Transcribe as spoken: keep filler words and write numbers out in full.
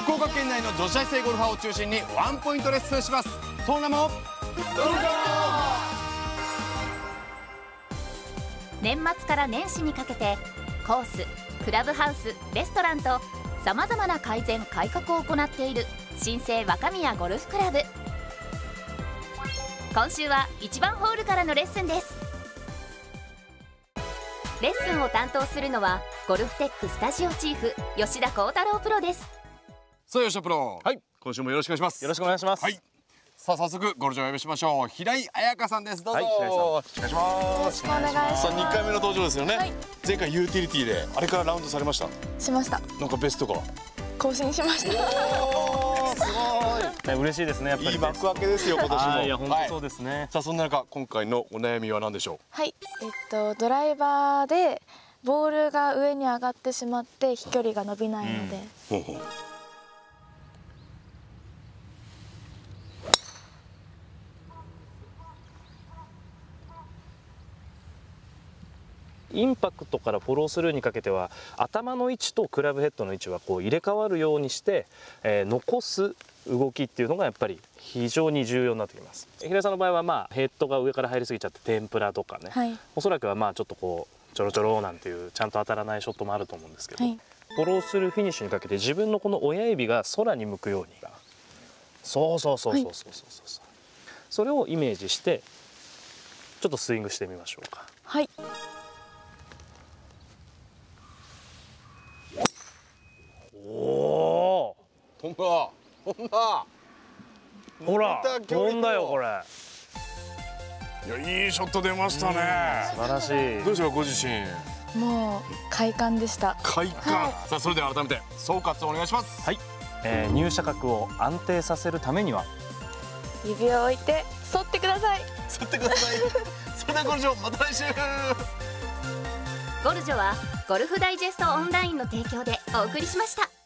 福岡県内の女子大生ゴルファーを中心にワンポイントレッスンします。その名も年末から年始にかけてコース、クラブハウス、レストランとさまざまな改善・改革を行っている新生若宮ゴルフクラブ。今週はいちばんホールからのレッスンです。レッスンを担当するのはゴルフテックスタジオチーフ吉田幸太郎プロです。 さあ吉田プロ、 はい、 今週もよろしくお願いします。 よろしくお願いします。 はい、さあ早速ゴルフ場をお呼びしましょう。平井彩香さんです。どうぞ、 はい、平井さんお願いします。 よろしくお願いします。 さあにかいめの登場ですよね、 はい、 前回ユーティリティであれからラウンドされました？ しました。 なんかベストが更新しました。 おーすごい、 ね、嬉しいですね。やっぱりいい幕開けですよ今年も。 いや本当そうですね、 はい、さあそんな中今回のお悩みは何でしょう？ はい、えっとドライバーでボールが上に上がってしまって飛距離が伸びないので、 うん、ほうほう、 インパクトからフォロースルーにかけては頭の位置とクラブヘッドの位置はこう入れ替わるようにして、えー、残す動きっていうのがやっぱり非常に重要になってきます。平井さんの場合はまあヘッドが上から入りすぎちゃって天ぷらとかね、はい、おそらくはまあちょっとこうちょろちょろなんていうちゃんと当たらないショットもあると思うんですけど、はい、フォロースルーフィニッシュにかけて自分のこの親指が空に向くように、そうそうそうそうそうそうそう、はい、それをイメージしてちょっとスイングしてみましょうか。 はい。 おお、 飛んだ飛んだ、 ほら飛んだよこれ。 いやいいショット出ましたね。 素晴らしい。 どうでしょうご自身？ もう快感でした。 快感、はい、 さあそれでは改めて総括をお願いします。 はい、えー、入射角を安定させるためには指を置いて反ってください。 反ってくださいそれではゴルジョまた来週。 ゴルジョはゴルフダイジェストオンラインの提供でお送りしました。